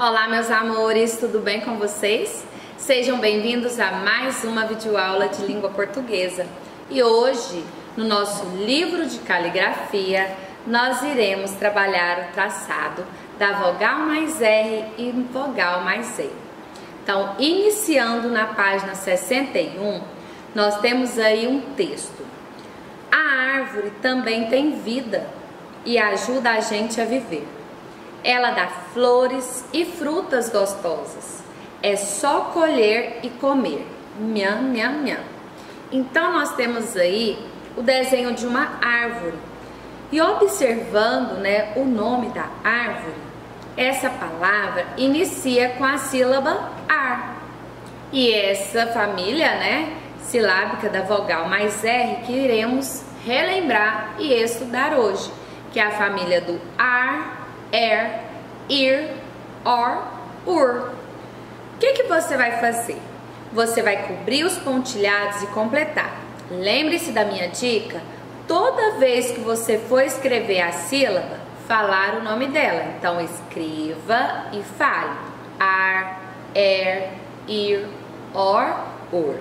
Olá, meus amores, tudo bem com vocês? Sejam bem-vindos a mais uma videoaula de língua portuguesa. E hoje, no nosso livro de caligrafia, nós iremos trabalhar o traçado da vogal mais R e vogal mais E. Então, iniciando na página 61, nós temos aí um texto. A árvore também tem vida e ajuda a gente a viver. Ela dá flores e frutas gostosas. É só colher e comer. Nham, nham, nham. Então nós temos aí o desenho de uma árvore. E observando, o nome da árvore, essa palavra inicia com a sílaba ar. E essa família, silábica da vogal mais R que iremos relembrar e estudar hoje, que é a família do ar, er, ir, or, ur. O que você vai fazer? Você vai cobrir os pontilhados e completar. Lembre-se da minha dica, toda vez que você for escrever a sílaba, falar o nome dela. Então escreva e fale. Ar, er, ir, or, ur.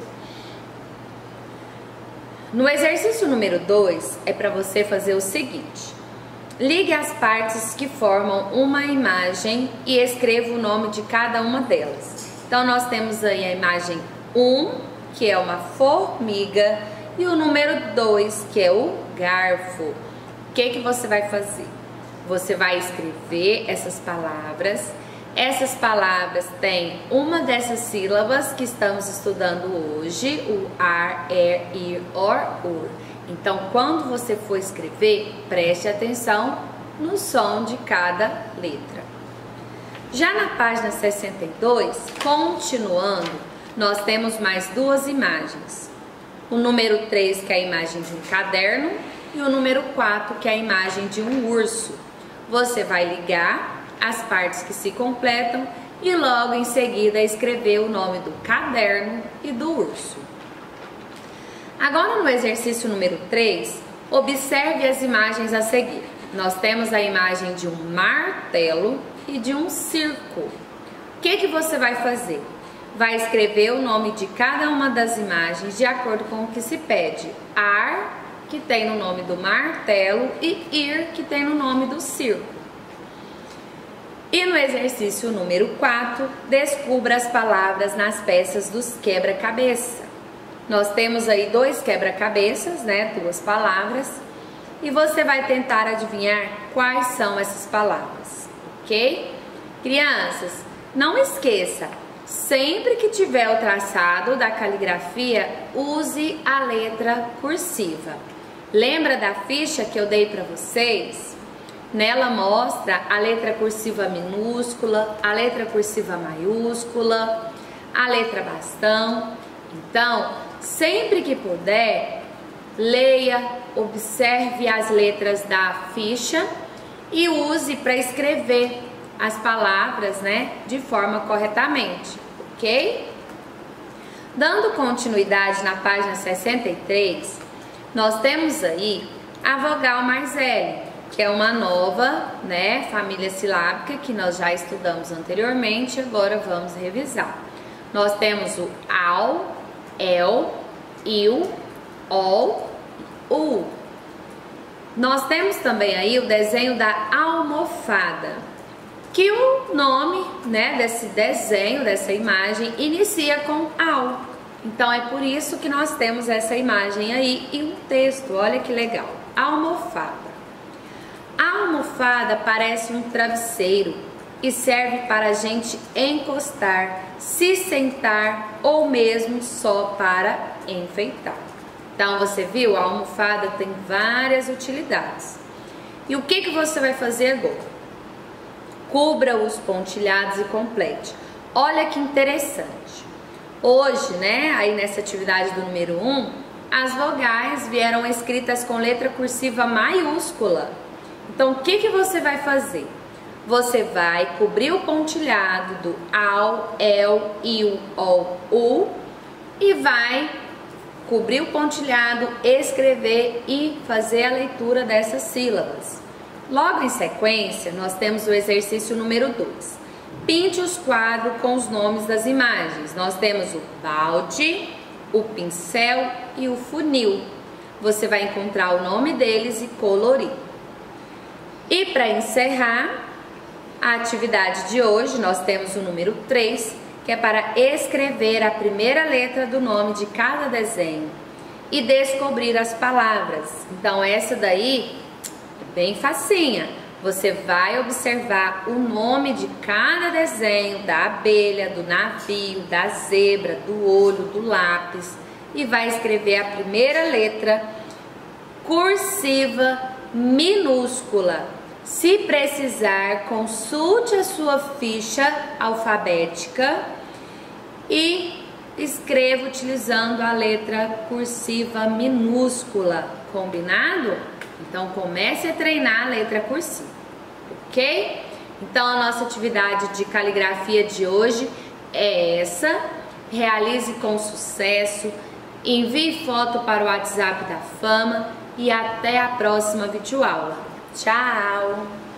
No exercício número 2 é para você fazer o seguinte. Ligue as partes que formam uma imagem e escreva o nome de cada uma delas. Então nós temos aí a imagem 1, que é uma formiga, e o número 2, que é o garfo. O que você vai fazer? Você vai escrever essas palavras. Essas palavras têm uma dessas sílabas que estamos estudando hoje, o ar, er, ir, or, ur. Então, quando você for escrever, preste atenção no som de cada letra. Já na página 62, continuando, nós temos mais duas imagens. O número 3, que é a imagem de um caderno, e o número 4, que é a imagem de um urso. Você vai ligar as partes que se completam e logo em seguida escrever o nome do caderno e do urso. Agora no exercício número 3, observe as imagens a seguir. Nós temos a imagem de um martelo e de um circo. O que você vai fazer? Vai escrever o nome de cada uma das imagens de acordo com o que se pede. Ar, que tem no nome do martelo, e ir, que tem no nome do circo. E no exercício número 4, descubra as palavras nas peças dos quebra-cabeça. Nós temos aí dois quebra-cabeças, duas palavras, e você vai tentar adivinhar quais são essas palavras, ok? Crianças, não esqueça, sempre que tiver o traçado da caligrafia, use a letra cursiva. Lembra da ficha que eu dei para vocês? Nela mostra a letra cursiva minúscula, a letra cursiva maiúscula, a letra bastão. Então, sempre que puder, leia, observe as letras da ficha e use para escrever as palavras, de forma corretamente, ok? Dando continuidade na página 63, nós temos aí a vogal mais L, que é uma nova, família silábica que nós já estudamos anteriormente, agora vamos revisar. Nós temos o AU, EL, IL, OL, U. Nós temos também aí o desenho da almofada, que o nome, desse desenho, dessa imagem, inicia com AU. Então é por isso que nós temos essa imagem aí e um texto, olha que legal, almofada. A almofada parece um travesseiro e serve para a gente encostar, se sentar ou mesmo só para enfeitar. Então você viu, a almofada tem várias utilidades. E o que você vai fazer agora? Cubra os pontilhados e complete. Olha que interessante. Hoje, aí nessa atividade do número 1, as vogais vieram escritas com letra cursiva maiúscula. Então o que você vai fazer? Você vai cobrir o pontilhado do AU, EL, IL, OL, U e vai cobrir o pontilhado, escrever e fazer a leitura dessas sílabas. Logo em sequência, nós temos o exercício número 2. Pinte os quadros com os nomes das imagens. Nós temos o balde, o pincel e o funil. Você vai encontrar o nome deles e colorir. E para encerrar a atividade de hoje, nós temos o número 3, que é para escrever a primeira letra do nome de cada desenho e descobrir as palavras. Então essa daí é bem facinha. Você vai observar o nome de cada desenho, da abelha, do navio, da zebra, do olho, do lápis, e vai escrever a primeira letra cursiva minúscula. Se precisar, consulte a sua ficha alfabética e escreva utilizando a letra cursiva minúscula, combinado? Então comece a treinar a letra cursiva, ok? Então a nossa atividade de caligrafia de hoje é essa. Realize com sucesso, envie foto para o WhatsApp da Fama e até a próxima videoaula. Tchau!